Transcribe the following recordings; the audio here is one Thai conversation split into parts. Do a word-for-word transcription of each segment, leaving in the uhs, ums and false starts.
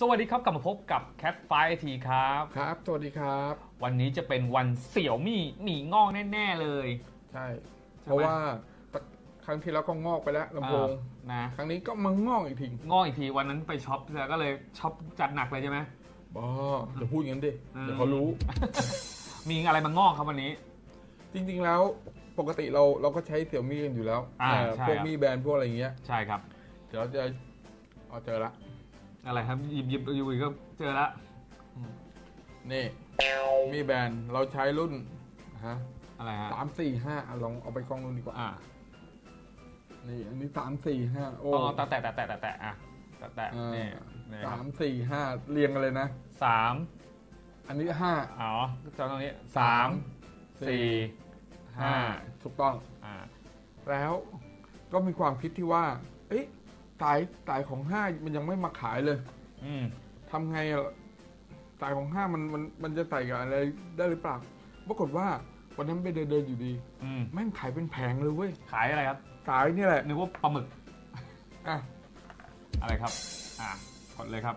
วัสดีครับกลับมาพบกับ Cat ไฟว์ ไอ ที ครับครับสวัสดีครับวันนี้จะเป็นวันเสี่ยวมี่หมี่งอกแน่ๆเลยใช่เพราะว่าครั้งที่แล้วก็งอกไปแล้วลำโพงนะครั้งนี้ก็มางอกอีกทีงอกอีกทีวันนั้นไปช็อปแล้วก็เลยช็อปจัดหนักเลยใช่ไหมบ้าเดี๋ยวพูดอย่างนั้นดิเดี๋ยวเขารู้มีอะไรมางอกครับวันนี้จริงๆแล้วปกติเราเราก็ใช้เสี่ยวมี่กันอยู่แล้วพวกมี่แบรนด์พวกอะไรอย่างเงี้ยใช่ครับเดี๋ยวเราจะเอาเจอละอะไรครับหยิบหยิบอยู่ก็เจอละนี่มีแบรนด์เราใช้รุ่นฮะอะไรฮะสามสี่ห้าลองเอาไปกล้องรุ่นดีกว่าอ่านี่อันนี้สามสี่ห้าโอ้แตะแตะแตะแตะแตะอ่ะแตะแตะนี่สามสี่ห้าเรียงกันเลยนะสามอันนี้ห้าอ๋อจอตรงนี้สามสี่ห้าถูกต้องอ่าแล้วก็มีความคิดที่ว่าเอ๊ะสายสายของห้ามันยังไม่มาขายเลยอืมทำไงสายของห้ามันมันมันจะใส่กับอะไรได้หรือเปล่าปรากฏว่าวันนั้นไปเดินเดินอยู่ดีแม่งขายเป็นแผงเลยเว้ยขายอะไรครับสายนี่แหละนึกว่าปลาหมึกอ่ะอะไรครับอ่ะกดเลยครับ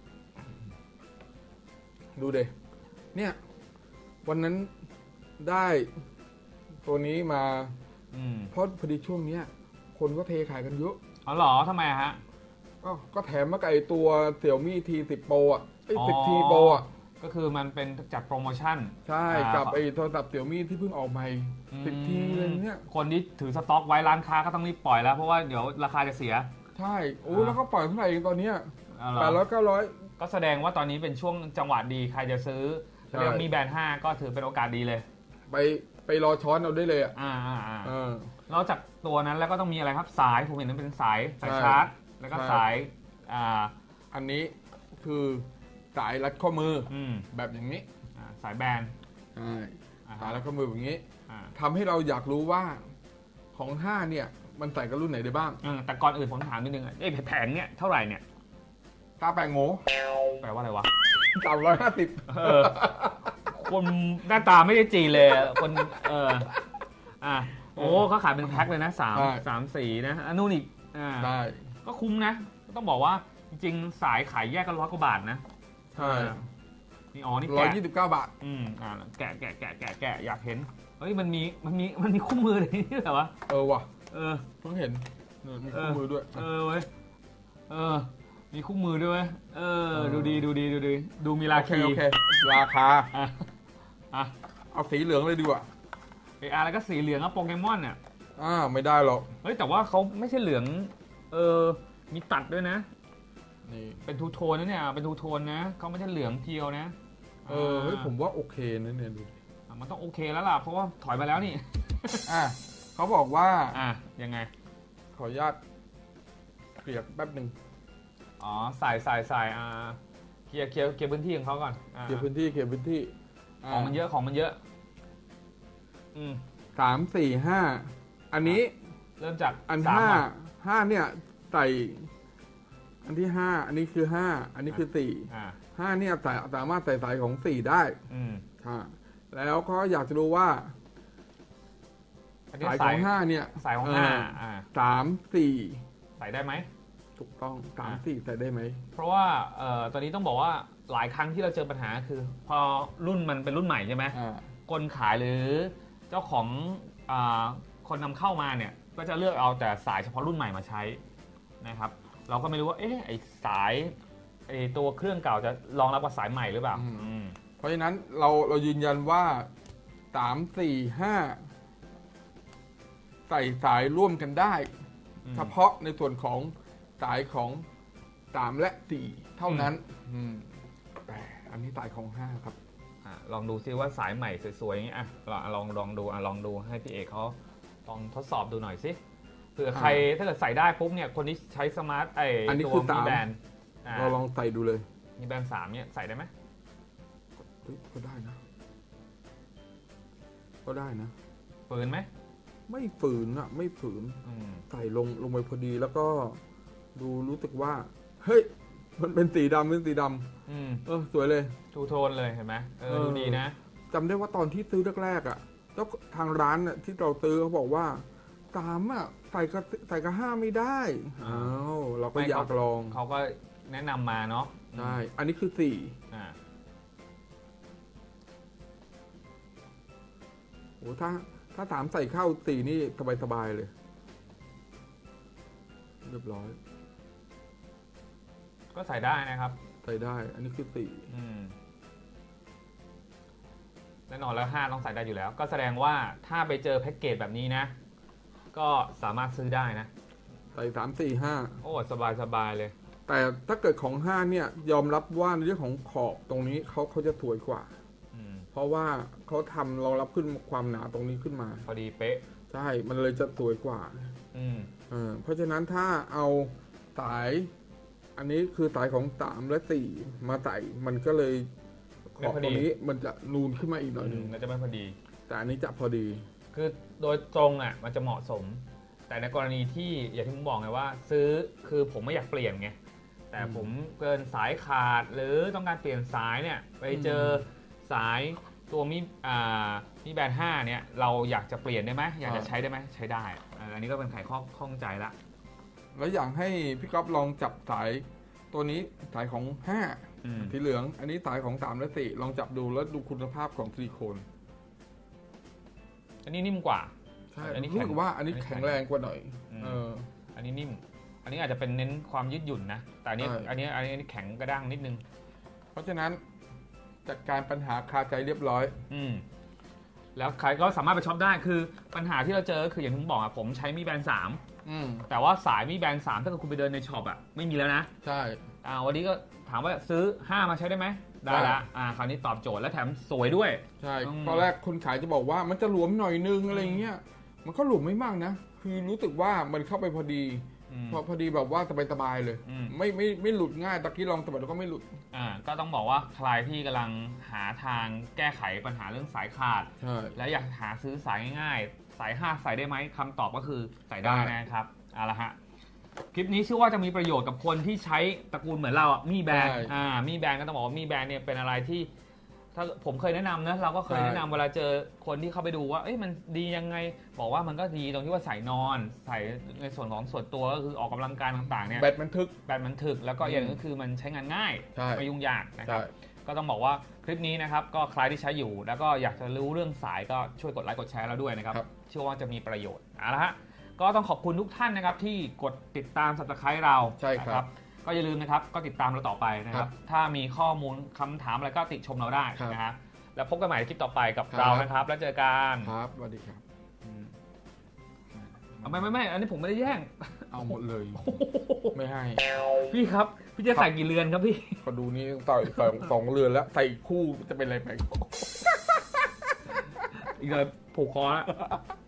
ดูเดเนี่ยวันนั้นได้ตัวนี้มาเพราะพอดีช่วงเนี้ยคนก็เทขายกันเยอะอ๋อเหรอทำไมฮะก็ก็แถมมาไก่ตัวเสี่ยวมี่ทีสิบโปรอ่ะไอ้สิบทีโปรอ่ะก็คือมันเป็นจัดโปรโมชั่นใช่กับไอ้โทรศัพท์เสี่ยวมี่ที่เพิ่งออกใหม่สิบทีเลยเนี่ยคนที่ถือสต็อกไว้ร้านค้าก็ต้องรีบปล่อยแล้วเพราะว่าเดี๋ยวราคาจะเสียใช่โอ้แล้วก็ปล่อยเท่าไหร่เองตอนนี้แปดร้อยเก้าร้อยก็แสดงว่าตอนนี้เป็นช่วงจังหวะดีใครจะซื้อเรียกมีแบรนด์ห้าก็ถือเป็นโอกาสดีเลยไปไปรอช้อนเอาได้เลยอ่ะอ่าอ่านอกจากตัวนั้นแล้วก็ต้องมีอะไรครับสายผมเห็นนั้นเป็นสายสายชาร์จแล้วก็สายอ่าอันนี้คือสายรัดข้อมือแบบอย่างนี้สายแบนใช่สายรัดข้อมือแบบนี้ทำให้เราอยากรู้ว่าของห้าเนี่ยมันใส่กับรุ่นไหนได้บ้างแต่ก่อนอื่นผมถามนิดนึงไอ้แผงเนี่ยเท่าไหร่เนี่ยตาแปลงโง่แปลว่าอะไรวะสามร้อยห้าสิบคนหน้าตาไม่ได้จีเลยคนเอออ่ะโอ้เขาขายเป็นแพ็คเลยนะสามสามสีนะอันนู้นอีกอ่าใช่ก็คุ้มนะต้องบอกว่าจริงๆสายขายแยกกันร้อยกว่าบาทนะใช่นี่อ๋อนี่ร้อยยี่สิบเก้าบาทอืมอ่าแกะแกะแกะแกะแกะอยากเห็นเฮ้ยมันมีมันมีมันมีคู่มืออะไรนี่เหรอวะเออว่ะเออเพิ่งเห็นมีคู่มือด้วยเออเว้ยเออมีคู่มือด้วยเออดูดีดูดีดูดีดูมีราคาโอเคราคาอ่ะอ่ะเอาสีเหลืองเลยดีกว่าไอ้อะไรก็สีเหลืองอะโปเกมอนเนี่ยอ่าไม่ได้หรอกเฮ้ยแต่ว่าเขาไม่ใช่เหลืองเออมีตัดด้วยนะนี่เป็นทูโทนนะเนี่ยเป็นทูโทนนะเขาไม่ใช่เหลืองเพียวนะเออเฮ้ยผมว่าโอเคนะเนี่ยดูมันต้องโอเคแล้วล่ะเพราะว่าถอยมาแล้วนี่อ่ะเขาบอกว่าอ่ะยังไงขออนุญาตเกลี่ยแป๊บหนึ่งอ๋อใส่ใส่ใส่อ่าเคลียร์เคลียร์เคลียร์พื้นที่ของเขาก่อนเคลียร์พื้นที่เคลียร์พื้นที่ของมันเยอะของมันเยอะอืมสามสี่ห้าอันนี้เริ่มจากอันห้าห้าเนี่ยใส่อันที่ห้าอันนี้คือห้าอันนี้คือสี่ห้าเนี่ยใส่สามารถใส่สายของสี่ได้อืมค่ะแล้วก็อยากจะรู้ว่าสายของห้าเนี่ยสายของห้าสามสี่ใส่ได้ไหมถูกต้องสามสี่ใส่ได้ไหมเพราะว่าเอ่อตอนนี้ต้องบอกว่าหลายครั้งที่เราเจอปัญหาคือพอรุ่นมันเป็นรุ่นใหม่ใช่ไหมคนขายหรือเจ้าของอ่าคนนำเข้ามาเนี่ยก็จะเลือกเอาแต่สายเฉพาะรุ่นใหม่มาใช้นะครับเราก็ไม่รู้ว่าเอ๊ะไอสายไอตัวเครื่องเก่าจะรองรับกับสายใหม่หรือเปล่าเพราะฉะนั้นเราเรายืนยันว่าสามสี่ห้าใส่สายร่วมกันได้เฉพาะในส่วนของสายของสามและสี่เท่านั้นแต่อันนี้สายของห้าครับลองดูซิว่าสายใหม่สวยๆอย่างนี้อ่ะลองลองดูอ่ะลองดูให้พี่เอกเขาลองทดสอบดูหน่อยสิเผื่อใครถ้าเกิดใส่ได้ปุ๊บเนี่ยคนที่ใช้สมาร์ทไอตัวมีแบรนด์เราลองใส่ดูเลยมีแบรนด์สามเนี่ยใส่ได้ไหมก็ได้นะก็ได้นะฝืนไหมไม่ฝืนอ่ะไม่ฝืนใส่ลงลงไปพอดีแล้วก็ดูรู้สึกว่าเฮ้ยมันเป็นสีดำเป็นสีดำเออสวยเลยทูโทนเลยเห็นไหมเออดูดีนะจำได้ว่าตอนที่ซื้อแรกๆอ่ะแล้วทางร้านที่เราซื้อเขาบอกว่าสามอ่ะใส่กับใส่กับห้าไม่ได้อ้าวเราก็อยากลองเขาก็แนะนำมาเนาะใช่อันนี้คือสี่อ่าโอ้ถ้าถ้าสามใส่เข้าสี่นี่สบายสบายเลยเรียบร้อยก็ใส่ได้นะครับใส่ได้อันนี้คือสี่แน่นอนแล้วห้าต้องใส่ได้อยู่แล้วก็แสดงว่าถ้าไปเจอแพ็กเกจแบบนี้นะก็สามารถซื้อได้นะใส่สามสี่ห้าโอ้สบายสบายเลยแต่ถ้าเกิดของห้าเนี่ยยอมรับว่าในเรื่องของขอบตรงนี้เขาเขาจะสวยกว่าเพราะว่าเขาทำรองรับขึ้นความหนาตรงนี้ขึ้นมาพอดีเป๊ะใช่มันเลยจะสวยกว่าอืมเออเพราะฉะนั้นถ้าเอาสายอันนี้คือสายของสามและสี่มาใส่มันก็เลยขอบตรงนี้มันจะนูนขึ้นมาอีกหน่อยนึงมันจะไม่พอดีแต่อันนี้จะพอดีคือโดยตรงอ่ะมันจะเหมาะสมแต่ในกรณีที่อย่างที่ผมบอกไงว่าซื้อคือผมไม่อยากเปลี่ยนไงแต่ผมเกินสายขาดหรือต้องการเปลี่ยนสายเนี่ยไปเจอสายตัวมีอ่ามีแบรนด์ห้าเนี่ยเราอยากจะเปลี่ยนได้ไหมอยากจะใช้ได้ไหมใช้ได้อันนี้ก็เป็นไขข้อข้องใจละแล้วอยากให้พี่ก๊อฟลองจับสายตัวนี้สายของห้าสีเหลืองอันนี้สายของสามและสี่ลองจับดูแล้วดูคุณภาพของซิลิโคนอันนี้นิ่มกว่าใช่อันนี้รู้สึกว่าอันนี้แข็งแรงกว่าหน่อยเอออันนี้นิ่มอันนี้อาจจะเป็นเน้นความยืดหยุ่นนะแต่อันนี้อันนี้อันนี้แข็งกระด้างนิดนึงเพราะฉะนั้นจัดการปัญหาคาใจเรียบร้อยอืมแล้วใครก็สามารถไปช็อปได้คือปัญหาที่เราเจอคืออย่างที่ผมบอกอ่ะผมใช้มีแบรนด์สามแต่ว่าสายมีแบรนด์สามถ้าเกิดคุณไปเดินในช็อปอ่ะไม่มีแล้วนะใช่อ่าวันนี้ก็ถามว่าซื้อห้ามาใช้ได้ไหมได้ละอ่าคราวนี้ตอบโจทย์และแถมสวยด้วยใช่ตอนแรกคนขายจะบอกว่ามันจะหลวมหน่อยนึงอะไรเงี้ยมันก็หลวมไม่มากนะคือรู้สึกว่ามันเข้าไปพอดีพอพอดีแบบว่าสบายๆเลยไม่ไม่ไม่หลุดง่ายตะกี้ลองสบัดแล้วก็ไม่หลุดอ่าก็ต้องบอกว่าใครที่กำลังหาทางแก้ไขปัญหาเรื่องสายขาดและอยากหาซื้อสายง่ายๆสายห้าใส่ได้ไหมคำตอบก็คือใส่ได้นะครับเอาละฮะคลิปนี้เชื่อว่าจะมีประโยชน์กับคนที่ใช้ตระกูลเหมือนเราอ่ะมีแบรนด์อ่ามีแบรนด์ก็ต้องบอกว่ามีแบรนด์เนี่ยเป็นอะไรที่ถ้าผมเคยแนะนำนะเราก็เคยแนะนำเวลาเจอคนที่เข้าไปดูว่าเอ้ยมันดียังไงบอกว่ามันก็ดีตรงที่ว่าใส่นอนใส่ในส่วนของส่วนตัวก็คือออกกำลังกายต่างๆเนี่ยแบตมันถึกแบตมันถึกแล้วก็อย่างนึงก็คือมันใช้งานง่ายไม่ยุ่งยากนะครับก็ต้องบอกว่าคลิปนี้นะครับก็ใครที่ใช้อยู่แล้วก็อยากจะรู้เรื่องสายก็ช่วยกดไลค์กดแชร์เราด้วยนะครับเชื่อว่าจะมีประโยชน์เอาละฮะก็ต้องขอบคุณทุกท่านนะครับที่กดติดตาม ซับสไครบ์ เราใช่ครับก็อย่าลืมนะครับก็ติดตามเราต่อไปนะครับถ้ามีข้อมูลคำถามอะไรก็ติชมเราได้นะครับแล้วพบกันใหม่ในคลิปต่อไปกับเรานะครับแล้วเจอกันครับสวัสดีครับไม่ไม่ไม่อันนี้ผมไม่ได้แย่งเอาหมดเลยไม่ให้พี่ครับพี่จะใส่กี่เรือนครับพี่ก็ดูนี่ต่อยสองสองเรือนแล้วใส่คู่จะเป็นอะไรไปอีกเลยผูกคอแล้ว